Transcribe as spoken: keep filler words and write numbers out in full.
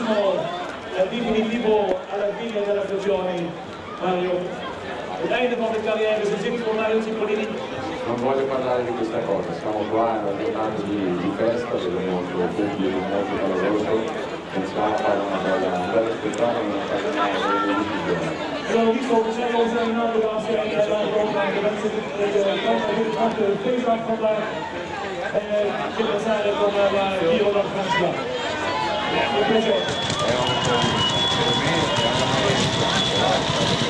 arriviamo al definitivo alla fine della stagione, Mario. L'einde van de carrière, ze zit voor Mario Cipollini. Non voglio parlare di questa cosa, siamo qua in una giornata di, di festa, vedo molto pubblico, molto caloroso, pensiamo a fare una bella, un bello spettacolo, una cosa nuova, una decisione. Allora, visto che c'è cosa in alto da sé, la Roma, che penso che fatto il face-off con la che pensare con la Dio da Francia. È un po' per me, è una maestra,